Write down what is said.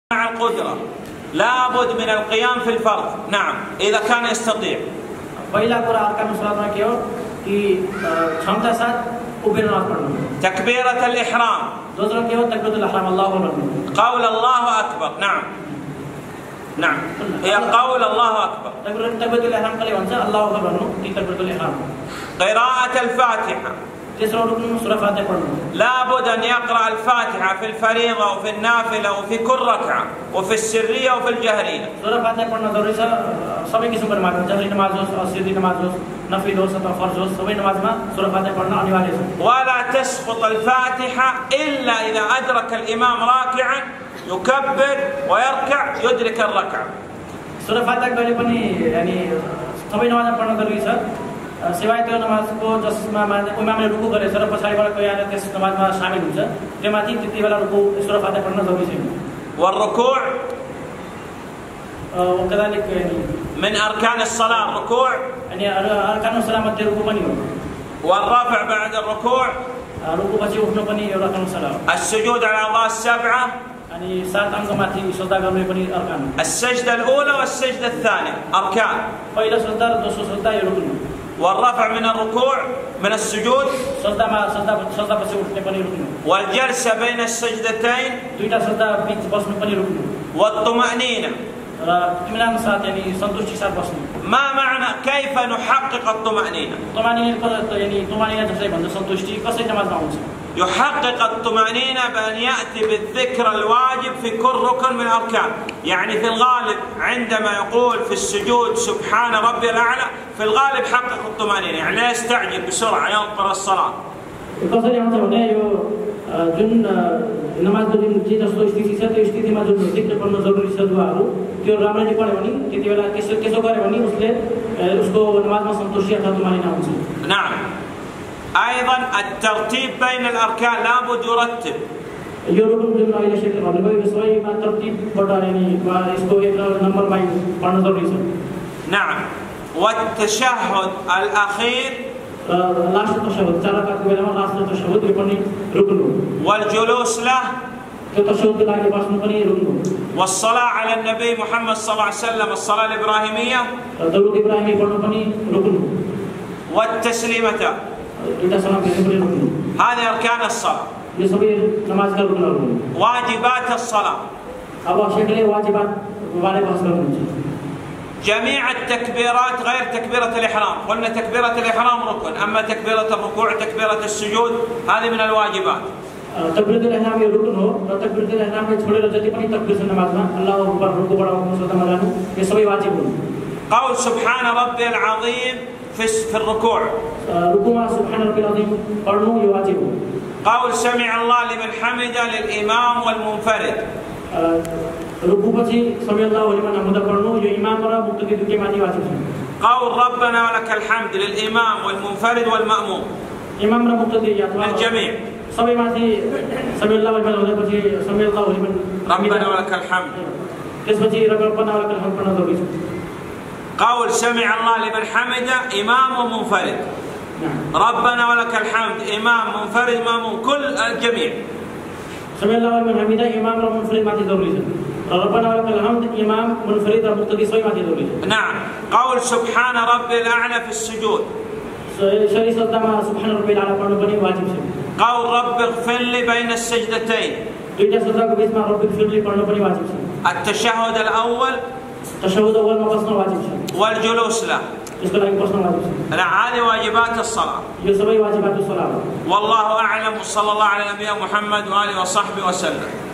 مع القدرة لابد من القيام في الفرض. نعم إذا كان يستطيع. تكبيرة الإحرام. قول الله أكبر. نعم نعم هي قول الله أكبر. قراءة الفاتحة. لابد أن يقرأ الفاتحة في الفريضة وفي النافلة وفي كل ركعة وفي السرية وفي الجهرية. ولا تسقط الفاتحة إلا إذا أدرك الإمام راكعا يكبر ويركع يدرك الركعة. सिवाय त्यो नमाजको जसमा इमामले रुकु गरेछ र पछाडिबाट कोही आएर त्यस नमाजमा शामिल हुन्छ त्योमाथि त्यतिबेला रुकु सुरा फातिहा पढ्न जरुरी छैन। والركوع وكذلك من أركان الصلاة الركوع يعني أركان الصلاة मध्ये रुकु पनि हो। والرفع بعد الركوع रुकु पछि उठ्नु पनि एउटा अर्कान सलाह। السجود على الأعضاء السبعة अनि 7 अङ्गमाथि सजदा गर्ने पनि अर्कान। السجدة الأولى والسجدة الثانية أركان। पहिलो सजदा र दोस्रो सजदा यो रुकुन। والرفع من الركوع من السجود والجلسة بين السجدتين والطمأنينة. ما معنى كيف نحقق الطمأنينة؟ يحقق الطمأنينة بأن يأتي بالذكر الواجب في كل ركن من الأركان. يعني في الغالب عندما يقول في السجود سبحان ربي الأعلى في الغالب حقق الطمأنينة، يعني لا يستعجل بسرعة ينطر الصلاة. जुन नमाजको दिन जे जस्तो स्थिति छ त्यो स्थितिमा जुन जिक्र पढ्न जरुरी छ दुआहरू त्यो राम्ररी पढ्यो भने त्यतिबेला त्यसो गर्यो भने उसको नमाजमा सन्तुष्टि अथवा तुमानिना हुन्छ। نعم أيضا الترتيب بين الأركان لابد يرتب. यो रुकुन जुन अहिले शेख भन्नुभयो यो सबैमा तरतिबबाट अनि यसको एक नम्बरमा पढ्न जरुरी छ। نعم والتشهد الأخير والجلوس له والصلاة على النبي محمد صلى الله عليه وسلم الصلاة الإبراهيمية والتسليمتان. هذه أركان الصلاة. واجبات الصلاة جميع التكبيرات غير تكبيرة الإحرام. قلنا تكبيرة الإحرام ركن، أما تكبيرة الركوع تكبيرة السجود هذه من الواجبات. تكبيرة الإحرام ये रुकन हो र तकबीरत इहराम में छोड़े जति पनि तकबीर नमाजमा अल्लाहु अकबर रुकु बडाउ मुसल्ला मलानु ये सबै वाजिब हुन्। قول سبحان ربي العظيم في الركوع रुकुमा سبحان ربي العظيم पढ्नु यो वाजिब हो। قول سمع الله لمن حمده للإمام والمنفرد रुकु पछि समी अल्लाहु लिमन हमिदा पढ्नु यो इमाम र मुक्तदी दुकै माथि वाजिब छ। قول ربنا ولك الحمد للإمام والمنفرد والمأموم इमाम र मुक्तदी अथवा الجميع सबै माथि समी अल्लाहु लिमन हुँदै पछि समी अल्लाहु लिमन ربنا ولك الحمد त्यसपछि रब्बना ولك الحمد पढ्न जरुरी छ। قول سمع الله لمن حمده إمام ومنفرد. ربنا ولك الحمد إمام منفرد مأموم كل الجميع. سمع الله لمن حمده إمام ومنفرد माथि जरुरी छ। ربنا ولك الحمد إمام منفرد र मुक्तदी सबै माथि जरुरी छ। نعم قول سبحان ربي الأعلى في السجود. सही सजदामा سبحان ربي الأعلى पढ्नु पनि वाजिब छ। قول رب اغفر لي بين السجدتين. दुईटा सजदाको बीचमा रब اغفر لي पढ्नु पनि वाजिब छ। التشهد الأول تشهد أول ما बस्न वाजिब छ। والجلوس له. यसको लागि बस्न वाजिब छ। هذه واجبات الصلاة. यो सबै वाजिबात सलाह हो। والله أعلم وصلى الله على نبينا محمد وآله وصحبه وسلم.